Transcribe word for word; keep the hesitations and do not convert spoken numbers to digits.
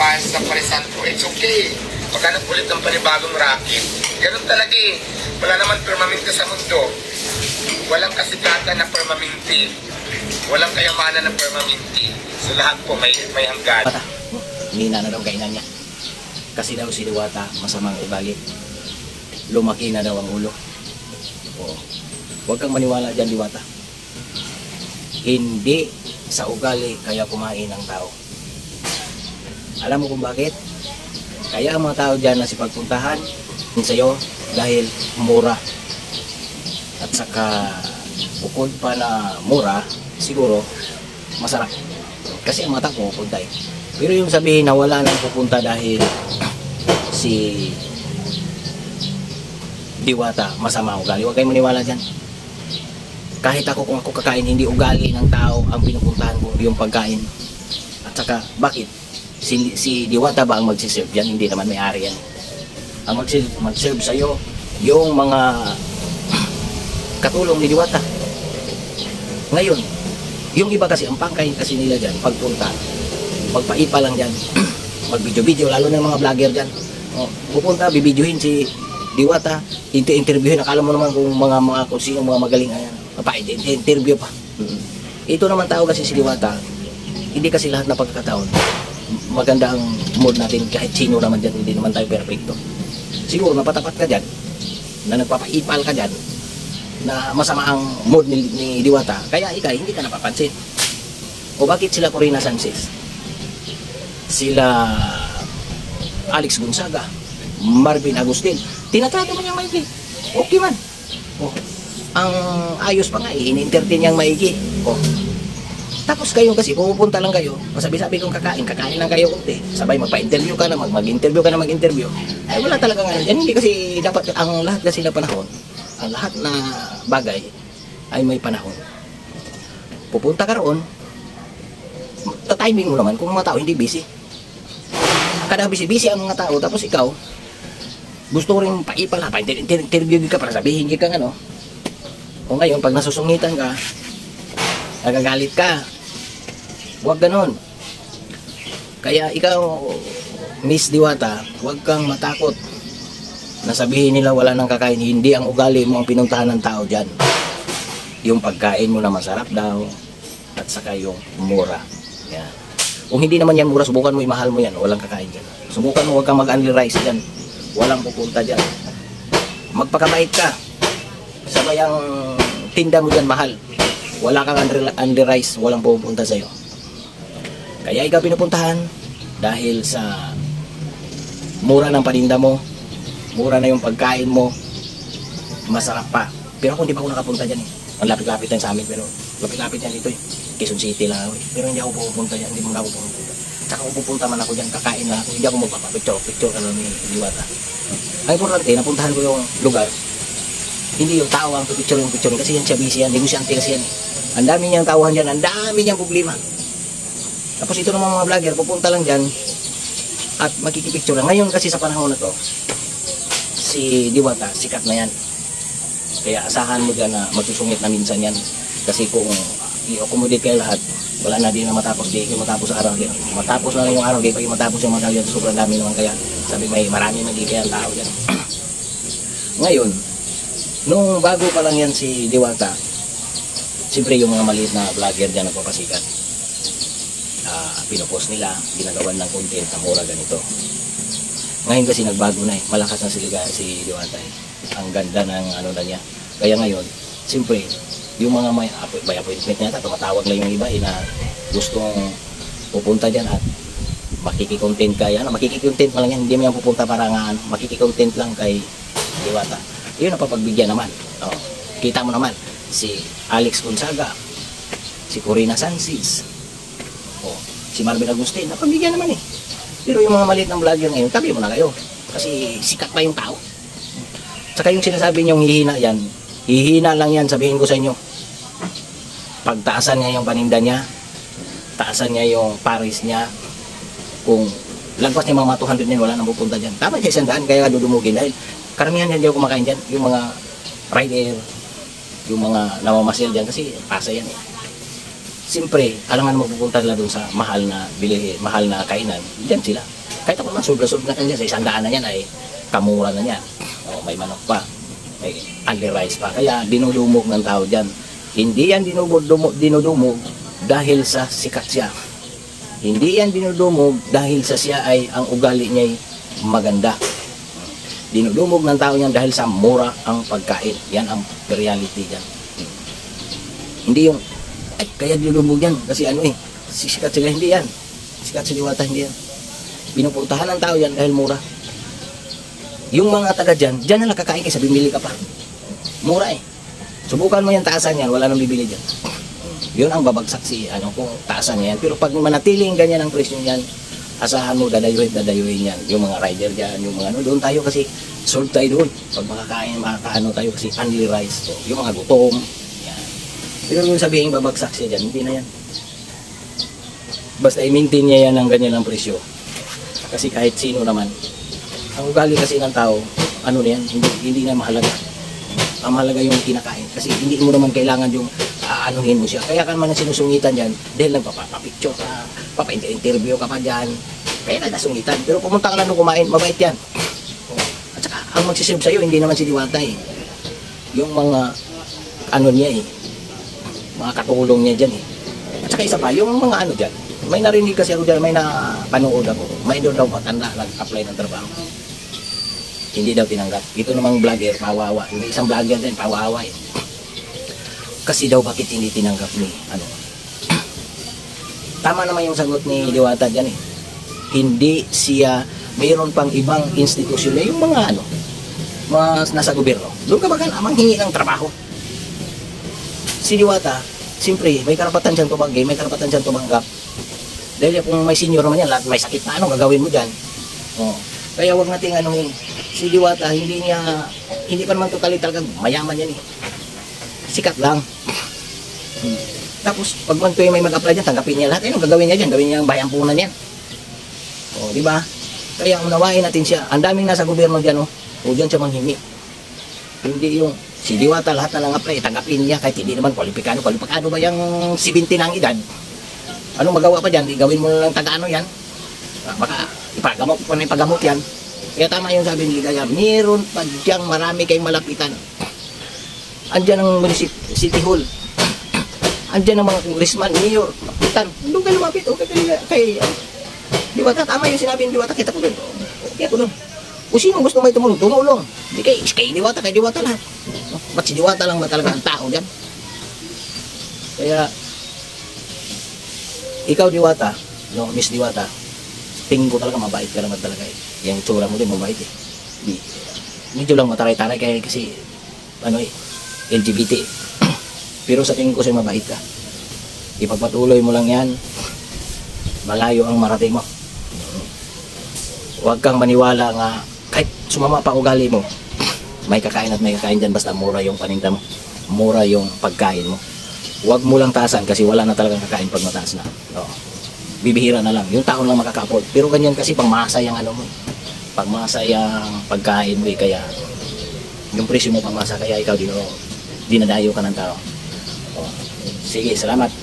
para sa parisan ko, it's okay. Maghanap ulit ng panibagong racket. Ganun talaga eh. Wala naman permanente sa mundo. Walang kasikatan na permanente. Walang kayamanan na permanente. So lahat po may, may hanggan. Hindi na na daw kainan niya. Kasi daw si Diwata masamang ugali. Lumaki na daw ang ulo. Oo. Huwag kang maniwala dyan, Diwata. Hindi sa ugali kaya kumain ng tao. Alam mo kung bakit? Kaya ang mga tao dyan na sipagpuntahan sa'yo dahil mura. At saka bukod pa na mura, siguro masarap. Kasi ang mga tao pupunta eh. Pero yung sabihin na wala nang pupunta dahil si Diwata masama ugali, huwag kayong maniwala dyan. Kahit ako kung ako kakain, hindi ugali ng tao ang pinupuntahan ko yung pagkain. At saka bakit? Si, si Diwata ba ang magsiserve yan? Hindi naman may-ari yan. Ang magserve, magserve sa'yo yung mga katulong ni Diwata. Ngayon, yung iba kasi, ang pangkain kasi nila dyan, pagpunta, magpaipa lang dyan, mag-video-video, lalo na mga vlogger dyan. O, pupunta, bibidyohin si Diwata, interviewin, akala mo naman kung mga mga kung sino mga magaling ayan. Pa-interview pa. Ito naman tao kasi si Diwata, hindi kasi lahat na pagkakataon maganda ang mood natin kahit sino naman dyan, hindi naman tayo perfecto. Siguro napatapat ka dyan, na nagpapaipal ka dyan, na masama ang mood ni, ni Diwata, kaya ikaw hindi ka napapansin. O bakit sila Corina Sanchez, sila Alex Gonzaga, Marvin Agustin, tinatrato mo niyang maigi, okay man. O, ang ayos pa nga, in-entertain niyang maigi. O, tapos kayo kasi, pupunta lang kayo, masabi-sabi kong kakain, kakain lang kayo kunti, sabay magpa-interview ka na, mag-interview ka na mag-interview, ay wala talaga nga dyan. Hindi kasi dapat, ang lahat kasi na panahon, ang lahat na bagay, ay may panahon. Pupunta ka roon, timing mo naman, kung mga tao hindi busy. Kada busy-busy ang mga tao, tapos ikaw, gusto rin paipala, pa-interview ka para sabihin ka nga, no? O ngayon, pag nasusungitan ka, nagagalit ka. Huwag ganon. Kaya ikaw, Miss Diwata, huwag kang matakot na sabihin nila wala nang kakain. Hindi ang ugali mo ang pinuntahan ng tao dyan. Yung pagkain mo na masarap daw, at saka yung mura. Yan. Kung hindi naman yan mura, subukan mo, imahal mo yan. Walang kakain dyan. Subukan mo, huwag kang mag-only rice dyan. Walang pupunta dyan. Magpakabait ka. Sabay ang tinda mo dyan mahal. Wala kang under rice, walang pupunta sa'yo. Kaya ikaw pinupuntahan dahil sa mura ng paninda mo, mura na yung pagkain mo, masarap pa. Pero ako hindi pa ako nakapunta dyan eh. Ang lapit-lapit lang sa amin, pero lapit-lapit yan dito eh. Quezon City lang ako eh. Pero hindi ako pupunta dyan, hindi mo na ako pupunta. Tsaka kung pupunta man ako dyan, kakain lang ako, hindi ako magpapapicture-picture ka lang ni Diwata. Ang importante, napuntahan ko yung lugar. Hindi yung tao ang picture yung picture kasi yan siya busy yan, negosyante kasi yan eh. Ang dami niyang tawahan dyan, ang dami niyang problema. Tapos ito naman mga vlogger, pupunta lang dyan at makikipicture lang. Ngayon kasi sa panahon na to, si Diwata, sikat na yan. Kaya asahan mo dyan na magsusungit na minsan yan. Kasi kung i-accommodate kayo lahat, wala na din na matapos. Di kayo matapos sa araw. Matapos na lang yung araw, di kayo matapos yung mga tao dyan. Sobrang dami naman kaya. Sabi may marami magiging tao dyan. Ngayon, nung bago pa lang yan si Diwata, siyempre yung mga maliit na vlogger dyan nagpapasikat. Uh, pinupost nila, ginagawan ng content na mura ganito. Ngayon kasi nagbago na eh. Malakas na sila si Diwata eh. Ang ganda ng ano na niya. Kaya ngayon, siyempre, yung mga may, may appointment niya, tumatawag na yung iba eh, na gustong pupunta dyan at makiki-content kaya. Ano, makiki-content pa lang yan. Hindi mo yan pupunta para nga ano, makiki-content lang kay Diwata. Yun ang papagbigyan naman. Oh, kita mo naman, si Alex Gonzaga, si Corina Sanchez, oh, si Marvin Agustin, napabigyan naman eh. Pero yung mga maliit ng vlogger ngayon, tabi mo na kayo. Kasi sikat pa yung tao. Saka yung sinasabi niyong hihina yan, hihina lang yan, sabihin ko sa inyo. Pagtaasan niya yung paninda niya, taasan niya yung paris niya, kung lagpas niya mga two hundred niyan, wala nang pupunta dyan. Tama siya isang daan, kaya dudumugin. Dahil karamihan yan diyan kumakain dyan, yung mga rider, yung mga namamasil dyan, kasi pasa yan eh. siyempre, alangan mo pupunta nila doon sa mahal na bili, mahal na kainan, diyan sila. Kahit ako man, sobra-sobra na kanyan, sa isang daan na yan ay kamura na yan. O, may manok pa, may only rice pa. Kaya dinudumog ng tao dyan. Hindi yan dinudumog, dinudumog dahil sa sikat siya. Hindi yan dinudumog dahil sa siya ay ang ugali niya ay maganda. Dinudumog ng tao yan dahil sa mura ang pagkain. Yan ang reality dyan. Hindi yung, ay, kaya dinudumog yan kasi ano eh, sikat sila, hindi yan. Sikat sa Diwata, hindi yan. Pinupuntahan ng tao yan dahil mura. Yung mga taga dyan, dyan na lang kakain kaysa bimili ka pa. Mura eh. Subukan mo yan, taasan yan, wala nang bibili dyan. Yun ang babagsak si, ano, kung taasan yan. Pero pag manatiling ganyan ang presyo niyan, asahan mo, dadayuhin, dadayuhin yan. Yung mga rider dyan, yung mga ano, doon tayo kasi, sold tayo doon. Pag makakain, makakaano tayo kasi only rice. So, yung mga gutom, yan. Pero kung sabihin babagsak siya dyan, hindi na yan. Basta i-maintain niya yan ang ganyan ang presyo. Kasi kahit sino naman, ang ugali kasi ng tao, ano na yan, hindi, hindi na mahalaga. Ang mahalaga yung kinakain. Kasi hindi mo naman kailangan yung aanuhin mo siya. Kaya ka naman ang sinusungitan dyan, dahil nagpapapicture ka, papa-interview ka pa dyan, kaya ka nasungitan. Pero pumunta ka lang nung kumain, mabait yan. At saka, ang magsiserve sa'yo, hindi naman si Diwata eh. Yung mga, ano niya eh, mga katulong niya dyan eh. At saka isa pa, yung mga ano dyan, may narinig kasi ako dyan, may napanood ako. May doon daw matanda, nag-apply ng trabaho. Hindi daw tinanggap. Ito namang vlogger, pawawa. Yung isang vlogger din, pawawa eh. Kasi daw bakit hindi tinanggap ni, ano. Tama naman yung sagot ni Diwata dyan eh. Hindi siya, mayroon pang ibang institusyon na yung mga ano, mga nasa gobyerno. Doon ka ba ka manghingi ng trabaho? Si Diwata, siyempre, may karapatan siyang tumanggi, may karapatan siyang tumanggap. Dahil kung may senior naman yan, lahat may sakit na, ano gagawin mo dyan? Oh. Kaya wag nating anuhin. Si Diwata, hindi niya, hindi pa naman totally talagang mayaman yan eh. Sikat lang. Hmm. Tapos, pag man may mag-apply dyan, tanggapin niya lahat. Eh, anong gagawin niya dyan? Gawin niya ang bayampunan yan. O, di ba? Kaya unawain natin siya. Ang daming nasa gobyerno dyan, o. O, dyan siya manghingi. Hindi yung, si Diwata lahat na lang apply, tanggapin niya kahit hindi naman kwalipikado. Kwalipikado ba yung seventy ng edad? Anong magawa pa dyan? Di gawin mo na lang taga-ano yan. Baka ipagamot pa na ipagamot yan. Kaya tama yung sabi ni Ligaya, meron pa diyang marami kayong malapitan. Andyan ang City Hall. Andyan ang mga congressman, mayor, kapitan. Doon kayo lumapit. Okay, kay, kay uh, Diwata, tama yung sinabi ni Diwata, kita ko doon. Okay ako doon. O sino gusto may tumulong? Tumulong. Hindi kay, kay Diwata, kay Diwata lahat. Ba't si Diwata lang ba talaga ang tao dyan? Kaya, ikaw Diwata, no, Miss Diwata, tingin ko talaga mabait ka naman talaga eh. Yung tsura mo din mabait eh. Di, medyo lang mataray-taray kaya kasi ano eh, L G B T. Pero sa tingin ko siya mabait ka. Ipagpatuloy mo lang yan. Malayo ang marating mo. Huwag kang maniwala nga kahit sumama pa ugali mo, may kakain at may kakain dyan basta mura yung paninda mo. Mura yung pagkain mo. Huwag mo lang taasan kasi wala na talagang kakain pag mataas na. Oo. Bibihira na lang. Yung taon lang makaka-afford. Pero ganyan kasi pangmasa yung ano mo. Pangmasa yung pagkain mo eh. Kaya yung presyo mo pangmasa. Kaya ikaw dino, dinadayo ka ng tao. Oo. Sige, salamat.